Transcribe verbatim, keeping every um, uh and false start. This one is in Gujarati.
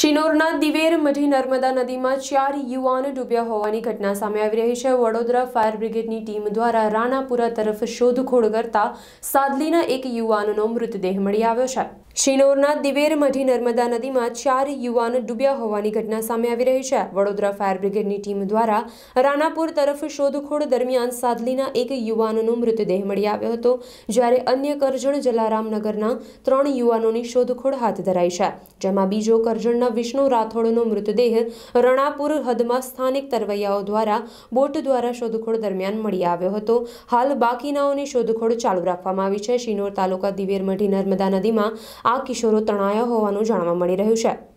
શિનોરના દિવેર મઢી નર્મદા નદીમાં ચાર યુવાન ડૂબ્યા હોવાની ઘટના સામે આવી રહી છે। વડોદરા ફાયર બ્રિગેડની ટીમ દ્વારા રાણાપુરા તરફ શોધખોળ કરતા સાદલીના એક યુવાનનો મૃતદેહ મળી આવ્યો છે। શિનોરના દિવેર મઢી નર્મદા નદીમાં ચાર યુવાન ડૂબ્યા હોવાની ઘટના સામે આવી રહી છે। વડોદરા ફાયર બ્રિગેડની ટીમ દ્વારા રાણાપુર તરફ શોધખોળ દરમિયાન સાદલીના એક યુવાનનો મૃતદેહ મળી આવ્યો હતો, જ્યારે અન્ય કરજણ જલારામનગરના ત્રણ યુવાનોની શોધખોળ હાથ ધરાઈ છે, જેમાં બીજો કરજણના વિષ્ણુ રાઠોડનો મૃતદેહ રણાપુર હદમાં સ્થાનિક તરવૈયાઓ દ્વારા બોટ દ્વારા શોધખોળ દરમિયાન મળી આવ્યો હતો। હાલ બાકીનાઓની શોધખોળ ચાલુ રાખવામાં આવી છે। શિનોર તાલુકા દિવેર મઢી નર્મદા નદીમાં આ કિશોરો તણાયા હોવાનું જાણવા મળી રહ્યું છે।